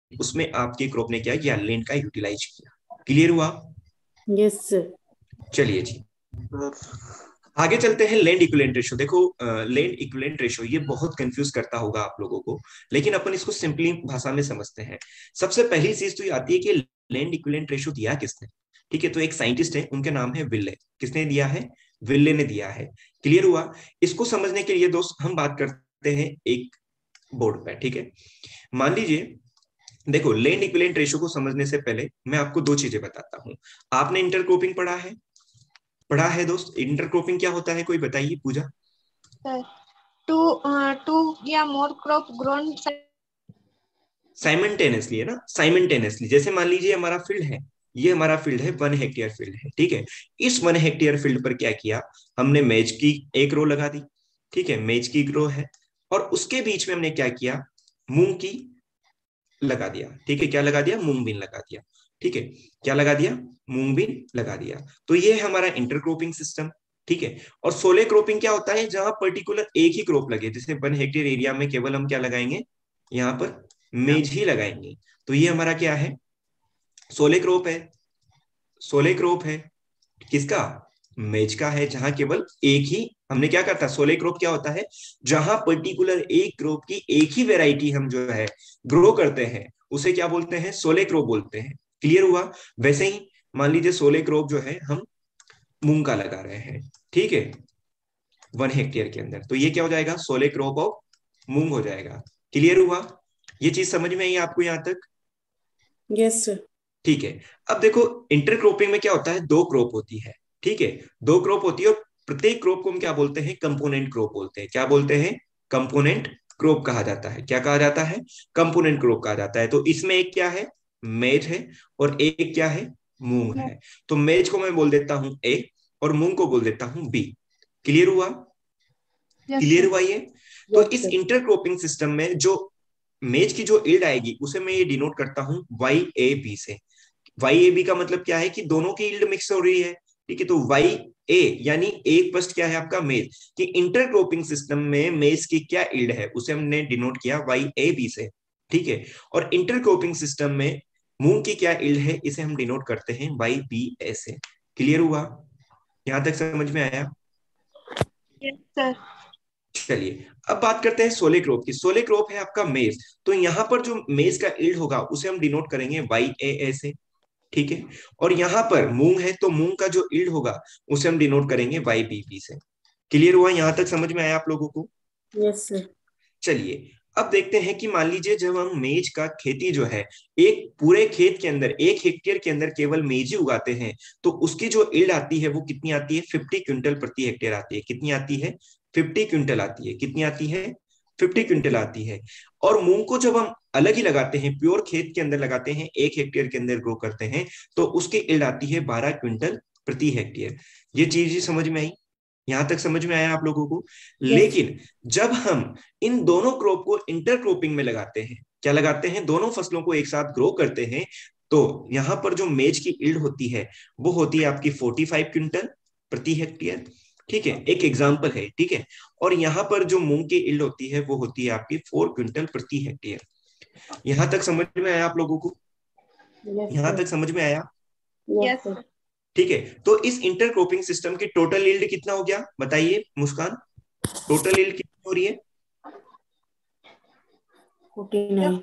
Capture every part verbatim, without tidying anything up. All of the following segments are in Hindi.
उसमें आपके क्रॉप ने क्या किया, लैंड का यूटिलाइज किया। क्लियर हुआ? Yes sir. चलिए जी, आगे चलते हैं। Land equivalent ratio. देखो, लैंड इक्विवेलेंट रेशो ये बहुत कंफ्यूज करता होगा आप लोगों को, लेकिन अपन इसको सिंपली भाषा में समझते हैं। सबसे पहली चीज तो ये आती है कि लैंड इक्विवेलेंट रेशो दिया किसने। ठीक है, तो एक साइंटिस्ट है, उनके नाम है विले। किसने दिया है? विले ने दिया है। क्लियर हुआ? इसको समझने के लिए दोस्त हम बात करते हैं एक बोर्ड पे। ठीक है, मान लीजिए, देखो, लैंड इक्विवेलेंट रेशो को समझने से पहले मैं आपको दो चीजें बताता हूं। आपने इंटरक्रॉपिंग पढ़ा है? पढ़ा है दोस्त? इंटरक्रॉपिंग क्या होता है, कोई बताइए, पूजा। सर, टू टू या मोर क्रॉप ग्रोन साइमल्टेनियसली है ना, साइमल्टेनियसली। जैसे मान लीजिए हमारा फील्ड है, ये हमारा फील्ड है, वन हेक्टेयर फील्ड है। ठीक है, इस वन हेक्टेयर फील्ड पर क्या किया हमने, मेज की एक रो लगा दी। ठीक है, मेज की एक रो है, और उसके बीच में हमने क्या किया, मूंग की लगा दिया। ठीक है, क्या लगा दिया, मूंग बीन लगा दिया। ठीक है, क्या लगा दिया, मूंग बीन लगा दिया। तो ये है हमारा इंटरक्रॉपिंग सिस्टम। ठीक है, और सोले क्रॉपिंग क्या होता है, जहां पर्टिकुलर एक ही क्रॉप लगे। जैसे वन हेक्टेयर एरिया में केवल हम क्या लगाएंगे, यहाँ पर मेज ही लगाएंगे। तो ये हमारा क्या है, सोले क्रॉप है। सोले क्रॉप है किसका, मेज का है, जहां केवल एक ही हमने क्या करता, सोले क्रॉप क्या होता है, जहां पर्टिकुलर एक क्रॉप की एक ही वेराइटी हम जो है ग्रो करते हैं, उसे क्या बोलते हैं, सोले क्रॉप बोलते हैं। क्लियर हुआ? वैसे ही मान लीजिए सोले क्रॉप जो है हम मूंग का लगा रहे हैं। ठीक है, वन हेक्टेयर के अंदर, तो ये क्या हो जाएगा, सोले क्रॉप ऑफ मूंग हो जाएगा। क्लियर हुआ? ये चीज समझ में आई आपको यहां तक? Yes sir. ठीक है, अब देखो, इंटरक्रॉपिंग में क्या होता है, दो क्रॉप होती है। ठीक है, दो क्रॉप होती है, और प्रत्येक क्रॉप को हम क्या बोलते हैं, कंपोनेंट क्रॉप बोलते हैं। क्या बोलते हैं, कंपोनेंट क्रॉप कहा जाता है। क्या कहा जाता है, कंपोनेंट क्रॉप कहा जाता है। तो इसमें एक क्या है, मेज है, और एक क्या है, मूंग है। तो मेज को मैं बोल देता हूं ए, और मूंग को बोल देता हूं बी। क्लियर हुआ? Yes clear sir. हुआ ये? तो यस इस सर। इंटरक्रॉपिंग सिस्टम में जो मेज की जो ईल्ड आएगी उसे मैं ये डिनोट करता हूं वाई ए बी से। वाई ए बी का मतलब क्या है कि दोनों की यील्ड मिक्स हो रही है। ठीक है, तो वाई ए यानी एक फर्स्ट क्या है आपका, मेज। कि इंटरक्रॉपिंग सिस्टम में मेज की क्या यील्ड है उसे हमने डिनोट किया वाई ए बी से। ठीक है, और इंटरक्रॉपिंग सिस्टम में मूंग की क्या यील्ड है, इसे हम डिनोट करते हैं वाई बी ए से। क्लियर हुआ? यहां तक समझ में आया? Yes sir. चलिए, अब बात करते हैं सोले क्रॉप की। सोले क्रॉप है आपका मेज, तो यहां पर जो मेज का यील्ड होगा उसे हम डिनोट करेंगे वाई ए ए से। ठीक है, और यहां पर मूंग है, तो मूंग का जो यील्ड होगा उसे हम डिनोट करेंगे वाई बी पी से। क्लियर हुआ? यहां तक समझ में आया आप लोगों को? Yes sir. चलिए, अब देखते हैं कि मान लीजिए जब हम मेज का खेती जो है, एक पूरे खेत के अंदर, एक हेक्टेयर के अंदर केवल मेज ही उगाते हैं, तो उसकी जो यील्ड आती है वो कितनी आती है, फिफ्टी क्विंटल प्रति हेक्टेयर आती है। कितनी आती है, फिफ्टी क्विंटल आती है। कितनी आती है, फिफ्टी क्विंटल आती है। और मूंग को जब हम अलग ही लगाते हैं, प्योर खेत के अंदर लगाते हैं, एक हेक्टेयर के अंदर ग्रो करते हैं, तो उसकी यील्ड आती है बारह क्विंटल प्रति हेक्टेयर। ये चीज ही समझ में आई? यहां तक समझ में आया आप लोगों को? यस। लेकिन जब हम इन दोनों क्रॉप को इंटरक्रॉपिंग में लगाते हैं, क्या लगाते हैं, दोनों फसलों को एक साथ ग्रो करते हैं, तो यहां पर जो मेज की यील्ड होती है वो होती है आपकी फोर्टी फाइव क्विंटल प्रति हेक्टेयर। ठीक है, एक एग्जाम्पल है। ठीक है, और यहां पर जो मूंग की यील्ड होती है वो होती है आपकी फोर क्विंटल प्रति हेक्टेयर। यहां तक समझ में आया आप लोगों को? यस यहां सर। तक समझ में आया? Yes yes sir. ठीक है, तो इस इंटरक्रॉपिंग सिस्टम की टोटल यील्ड कितना हो गया, बताइए मुस्कान, टोटल यील्ड कितनी हो रही है? Forty nine.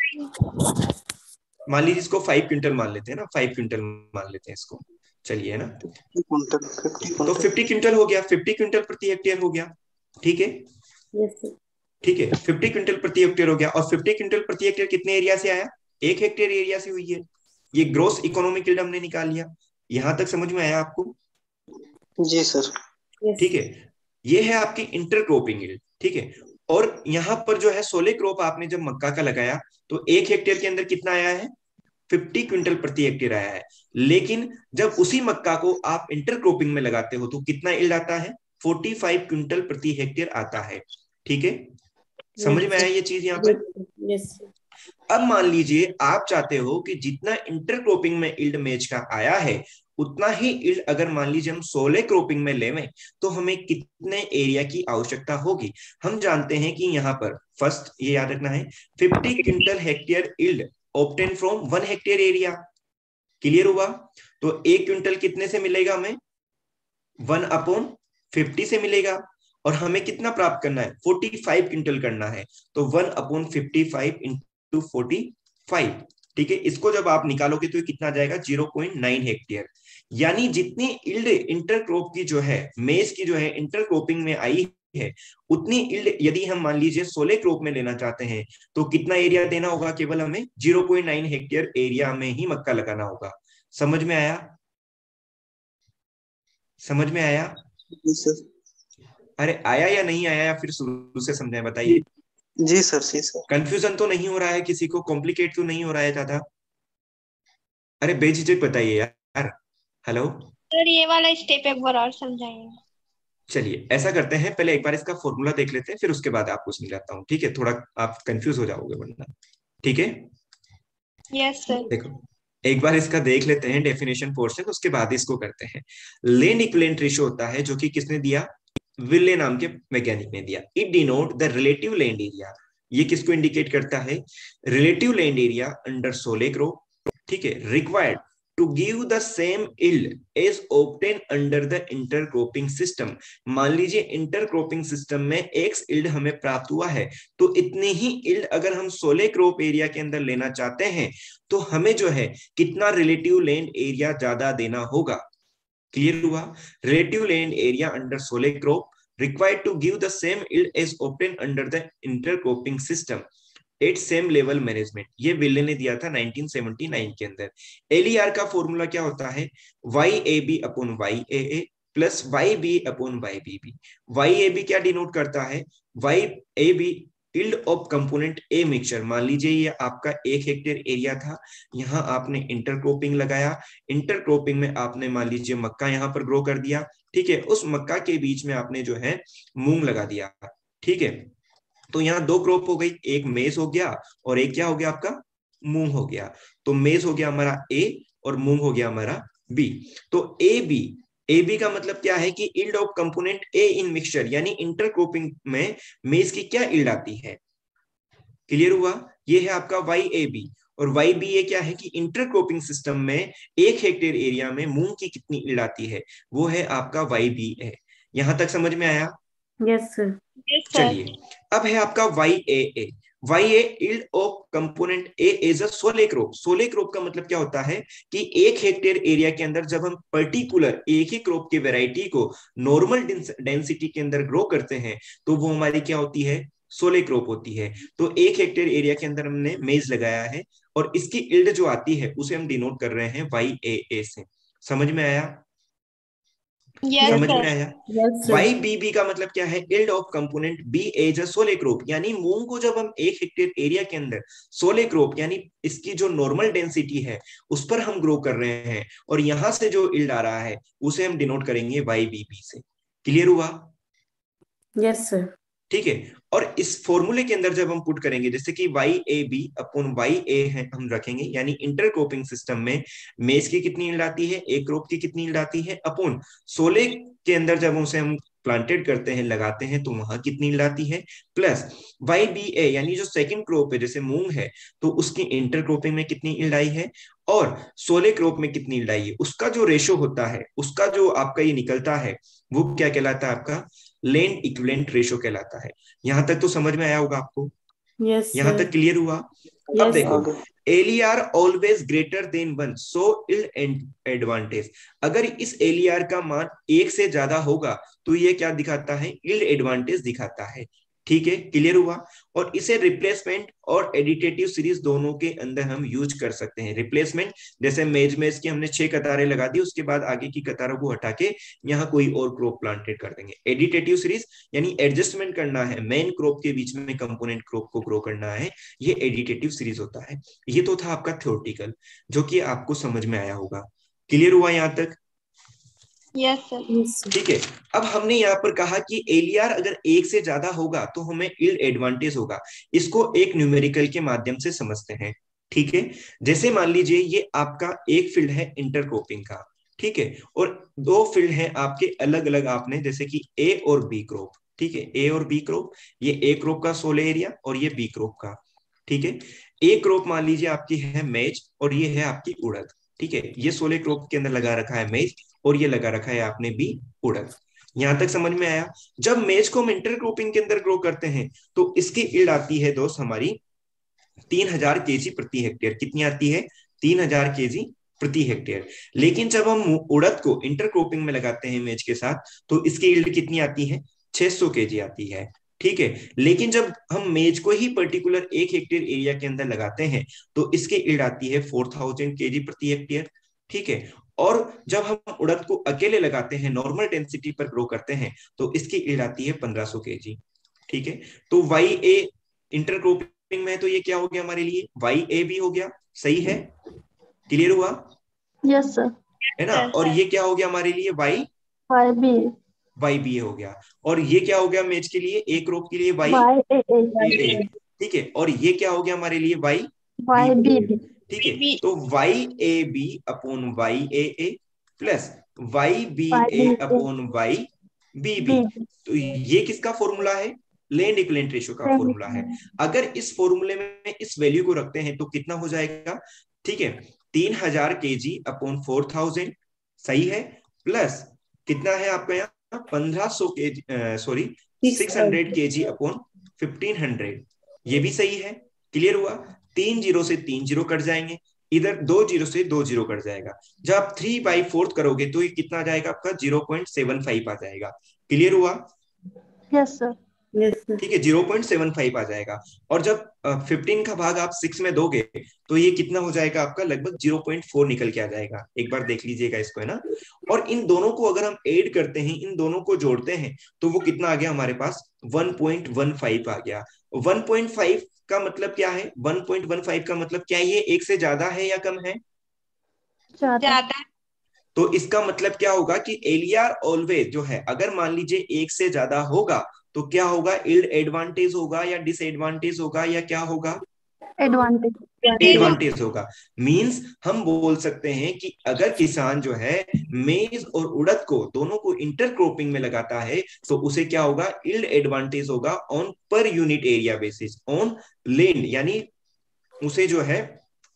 मान लीजिए इसको फाइव क्विंटल मान लेते हैं ना, फाइव क्विंटल मान लेते हैं इसको। चलिए, है ना, कुंटल फिफ्टी तो कुंटल फिफ्टी क्विंटल हो गया, फिफ्टी क्विंटल प्रति हेक्टेयर हो गया। ठीक है, यस सर। ठीक है, फिफ्टी क्विंटल प्रति हेक्टेयर हो गया। और फिफ्टी क्विंटल प्रति हेक्टेयर कितने एरिया से आया, एक हेक्टेयर एरिया से हुई है। ये ग्रोस इकोनॉमिक यील्ड हमने निकाल लिया। यहां तक समझ में आया आपको? जी सर। यस। ठीक है, ये है आपकी इंटरक्रॉपिंग यील्ड। ठीक है, और यहाँ पर जो है सोले क्रॉप आपने जब मक्का का लगाया, तो एक हेक्टेयर के अंदर कितना आया है, फिफ्टी क्विंटल प्रति हेक्टेयर आया है। लेकिन जब उसी मक्का को आप इंटरक्रॉपिंग में लगाते हो तो कितना यील्ड आता है, फोर्टी फाइव क्विंटल प्रति हेक्टेयर आता है। ठीक है, समझ में आया ये चीज यहाँ पर? यस। अब मान लीजिए आप चाहते हो कि जितना इंटरक्रॉपिंग में यील्ड मेज का आया है, उतना ही यील्ड अगर मान लीजिए हम सोले क्रॉपिंग में लेवें, तो हमें कितने एरिया की आवश्यकता होगी। हम जानते हैं कि यहाँ पर फर्स्ट ये याद रखना है, fifty quintal hectare yield obtain from one hectare area. Clear हुआ? तो एक क्विंटल कितने से मिलेगा हमें? वन अपॉन फिफ्टी से मिलेगा। और हमें कितना प्राप्त करना है? फोर्टी फाइव क्विंटल करना है। तो one upon fifty five into forty five, ठीक है। इसको जब आप निकालोगे तो ये कितना जाएगा? Zero point nine hectare. यानी जितनी इल्ड इंटरक्रॉप की जो है, मेज की जो है इंटरक्रॉपिंग में आई है, उतनी इल्ड यदि हम मान लीजिए सोले क्रॉप में लेना चाहते हैं तो कितना एरिया देना होगा? केवल हमें zero point nine hectare area में ही मक्का लगाना होगा। समझ में आया? समझ में आया? जी सर। अरे आया या नहीं आया, या फिर शुरू से समझाएं? बताइए। जी सर। जी सर। कंफ्यूजन तो नहीं हो रहा है किसी को? कॉम्प्लिकेट तो नहीं हो रहा है ज्यादा? अरे बेझिझक बताइए यार। हेलो। सर ये वाला स्टेप एक बार और समझाइए। चलिए ऐसा करते हैं, पहले एक बार इसका फॉर्मूला देख लेते हैं, फिर उसके बाद आपको समझाता हूँ, ठीक है? थोड़ा आप कंफ्यूज हो जाओगे वरना, ठीक है? Yes sir. देखो एक बार इसका देख लेते हैं डेफिनेशन पोर्शन, उसके बाद इसको करते हैं। लैंड इक्विवेलेंट रेशियो होता है, जो कि किसने दिया? विले नाम के वैज्ञानिक ने दिया। It denote the relative land area. ये किसको इंडिकेट करता है? Relative land area under sole crop, ठीक है, required to give the same yield as obtain under the intercropping system. मान लीजिए इंटरक्रॉपिंग सिस्टम में एक्स इल्ड हमें प्राप्त हुआ है, तो इतनी ही इल्ड अगर हम सोले क्रॉप एरिया के अंदर लेना चाहते हैं तो हमें जो है कितना रिलेटिव लैंड एरिया ज्यादा देना होगा। क्लियर हुआ? Relative land area under sole crop required to give the same yield as obtained under the intercropping system at same level management। ये विले ने दिया था नाइनटीन सेवेंटी नाइन के अंदर। एलईआर का फॉर्मूला क्या होता है? Y A B upon Y A A plus Y B upon Y B B. Y A B क्या डिनोट करता है? Y A B yield of component A mixture. मान लीजिए ये आपका एक हेक्टेयर एरिया था, यहाँ आपने इंटरक्रॉपिंग लगाया, इंटरक्रॉपिंग में आपने मान लीजिए मक्का यहाँ पर ग्रो कर दिया, ठीक है। उस मक्का के बीच में आपने जो है मूंग लगा दिया, ठीक है। तो यहाँ दो क्रॉप हो गई, एक मेज हो गया और एक क्या हो गया आपका? मूंग हो गया। तो मेज हो गया हमारा ए और मूंग हो गया हमारा बी। तो ए बी, ए बी का मतलब क्या है कि yield of component A in mixture, यानी इंटरक्रॉपिंग में मेज की क्या इल्ड आती है। क्लियर हुआ? ये है आपका वाई ए बी। और वाई बी ए क्या है कि इंटरक्रॉपिंग सिस्टम में एक हेक्टेयर एरिया में मूंग की कितनी इल्ड आती है, वो है आपका वाई बी ए। यहां तक समझ में आया? Yes sir. Yes sir. चलिए अब है आपका Y A A. Y A yield of component A is a sole crop. Sole crop का मतलब क्या होता है कि एक हेक्टेयर एरिया के अंदर जब हम पर्टिकुलर एक ही क्रॉप की वैरायटी को नॉर्मल डेंसिटी के अंदर ग्रो करते हैं तो वो हमारी क्या होती है? सोले क्रॉप होती है। तो एक हेक्टेयर एरिया के अंदर हमने मेज लगाया है और इसकी इल्ड जो आती है उसे हम डिनोट कर रहे हैं वाई ए ए से। समझ में आया? यस समझ में सर। आया? Yes sir. Y B B का मतलब क्या है? Yield of component B as a sole crop. यानी मूंग को जब हम एक हेक्टेयर एरिया के अंदर सोले क्रॉप यानी इसकी जो नॉर्मल डेंसिटी है उस पर हम ग्रो कर रहे हैं और यहां से जो इल्ड आ रहा है उसे हम डिनोट करेंगे वाई बी बी से। क्लियर हुआ? Yes sir. ठीक है। और इस फॉर्मूले के अंदर जब हम पुट करेंगे, जैसे कि Y A B upon Y A है हम रखेंगे, यानी इंटरक्रॉपिंग सिस्टम में मेज की कितनी इल्ड आती है, एक क्रॉप की कितनी इल्ड आती है, अपॉन सोले के अंदर जब उसे हम प्लांटेड करते हैं, लगाते हैं, तो वहां कितनी इल्ड आती है, प्लस वाई बी ए यानी जो सेकंड क्रॉप है जैसे मूंग है तो उसकी इंटरक्रॉपिंग में कितनी इल्ड आई है और सोले क्रॉप में कितनी इल्ड आई है, उसका जो रेशो होता है, उसका जो आपका ये निकलता है वो क्या कहलाता है? आपका लैंड इक्विवेलेंट रेशो कहलाता है। यहां तक तो समझ में आया होगा आपको? यस यहां सर। तक क्लियर हुआ? अब यस देखो, आगे। LER always greater than one, so yield advantage. अगर इस एलईआर का मान एक से ज्यादा होगा तो ये क्या दिखाता है? इल्ड एडवांटेज दिखाता है। ठीक है, क्लियर हुआ? और इसे रिप्लेसमेंट और एडिटेटिव सीरीज दोनों के अंदर हम यूज कर सकते हैं। रिप्लेसमेंट जैसे मेज में इसकी हमने छह कतारें लगा दी, उसके बाद आगे की कतारों को हटा के यहाँ कोई और क्रॉप प्लांटेड कर देंगे। एडिटेटिव सीरीज यानी एडजस्टमेंट करना है, मेन क्रॉप के बीच में कंपोनेंट क्रॉप को ग्रो करना है, ये एडिटेटिव सीरीज होता है। ये तो था आपका थ्योरेटिकल, जो कि आपको समझ में आया होगा। क्लियर हुआ यहाँ तक? Yes sir. Yes sir. ठीक है। अब हमने यहाँ पर कहा कि एलईआर अगर एक से ज्यादा होगा तो हमें इल्ड एडवांटेज होगा। इसको एक न्यूमेरिकल के माध्यम से समझते हैं। ठीक है, जैसे मान लीजिए ये आपका एक फील्ड है इंटरक्रॉपिंग का, ठीक है, और दो फील्ड हैं आपके अलग अलग, आपने जैसे कि ए और बी क्रॉप, ठीक है, ए और बी क्रॉप, ये ए क्रॉप का सोले एरिया और ये बी क्रॉप का। ठीक है। एक क्रॉप मान लीजिए आपकी है मेज और ये है आपकी उड़द, ठीक है। ये सोलह क्रॉप के अंदर लगा रखा है मेज और ये लगा रखा है आपने भी उड़द। यहां तक समझ में आया। जब मेज को हम इंटरक्रॉपिंग के अंदर ग्रो करते हैं तो इसकी ईल्ड आती है दोस्त हमारी तीन हजार केजी प्रति हेक्टेयर। कितनी आती है? तीन हजार केजी प्रति हेक्टेयर। लेकिन जब हम उड़द को इंटरक्रॉपिंग में लगाते हैं मेज के साथ तो इसकी ईल्ड कितनी आती है? छह सौ केजी आती है, ठीक है। लेकिन जब हम मेज को ही पर्टिकुलर एक हेक्टेयर एरिया के अंदर लगाते हैं तो इसकी ईल्ड आती है फोर थाउजेंड केजी प्रति हेक्टेयर, ठीक है। और जब हम उड़द को अकेले लगाते हैं, नॉर्मल डेंसिटी पर ग्रो करते हैं, तो इसकी ईल्ड आती है पंद्रह सौ केजी, ठीक है। तो वाई ए इंटरक्रॉपिंग में तो ये क्या हो गया हमारे लिए? वाई ए भी हो गया, सही है? क्लियर हुआ? Yes sir. है ना। और ये क्या हो गया हमारे लिए? Y Y B Y B हो गया। और ये क्या हो गया मेज के लिए, एक क्रॉप के लिए? वाई वाई ए ए, ए ठीक है। और ये क्या हो गया हमारे लिए? वाई वाई बी, बी ठीक है। तो Y A B upon Y A A plus Y B A upon Y B B. तो ये किसका फॉर्मूला है? लैंड इक्विवेलेंट रेशियो का फॉर्मूला है। अगर इस फॉर्मूले में इस वैल्यू को रखते हैं तो कितना हो जाएगा? ठीक है, तीन हजार के जी अपॉन फोर थाउजेंड, सही है। प्लस कितना है आपका यहाँ? पंद्रह सौ के जी, सॉरी सिक्स हंड्रेड के जी अपॉन फिफ्टीन हंड्रेड, ये भी सही है। क्लियर हुआ? तीन जीरो से तीन जीरो कट जाएंगे, इधर दो जीरो से दो जीरो कट जाएगा। जब आप थ्री बाई फोर्थ करोगे तो ये कितना आ जाएगा आपका? जीरो पॉइंट सेवन फाइव आ जाएगा। क्लियर हुआ? Yes sir. Yes sir. ठीक है, जीरो पॉइंट सेवन फाइव आ जाएगा। और जब फिफ्टीन का भाग आप सिक्स में दोगे तो ये कितना हो जाएगा आपका? लगभग जीरो पॉइंट फोर निकल के आ जाएगा। एक बार देख लीजिएगा इसको, है ना। और इन दोनों को अगर हम ऐड करते हैं, इन दोनों को जोड़ते हैं तो वो कितना आ गया हमारे पास? वन पॉइंट वन फाइव आ गया। वन पॉइंट फाइव का मतलब क्या है? वन पॉइंट वन फाइव का मतलब क्या है? ये एक से ज्यादा है या कम है? ज्यादा। तो इसका मतलब क्या होगा कि एलियार ऑलवेज जो है, अगर मान लीजिए एक से ज्यादा होगा तो क्या होगा? यील्ड एडवांटेज होगा या डिसएडवांटेज होगा या क्या होगा? एडवांटेज एडवांटेज होगा। मींस हम बोल सकते हैं कि अगर किसान जो है मेज और उड़द को दोनों को इंटरक्रॉपिंग में लगाता है तो उसे क्या होगा? यील्ड एडवांटेज होगा on per unit area basis, on land, यानी उसे जो है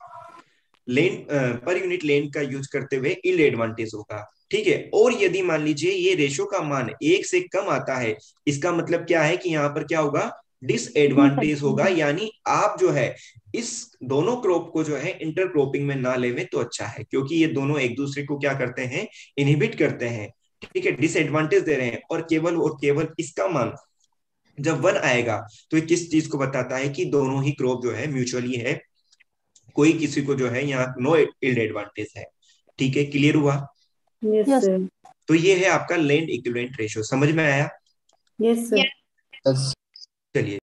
लैंड पर यूनिट लैंड का यूज करते हुए यील्ड एडवांटेज होगा, ठीक है। और यदि मान लीजिए ये रेशो का मान एक से कम आता है, इसका मतलब क्या है कि यहाँ पर क्या होगा? डिसएडवांटेज होगा। यानी आप जो है इस दोनों क्रॉप को जो है इंटरक्रॉपिंग में ना लेवे तो अच्छा है, क्योंकि ये दोनों एक दूसरे को क्या करते हैं? इनहिबिट करते हैं, ठीक है, डिसएडवांटेज दे रहे हैं। और केवल और केवल इसका मान जब वन आएगा तो ये किस चीज को बताता है? कि दोनों ही क्रॉप जो है म्यूचुअली है, कोई किसी को जो है यहाँ नो यील्ड एडवांटेज है, ठीक है। क्लियर हुआ? Yes sir. तो ये है आपका लैंड इक्विवेलेंट रेशियो। समझ में आया? Yes sir. चलिए।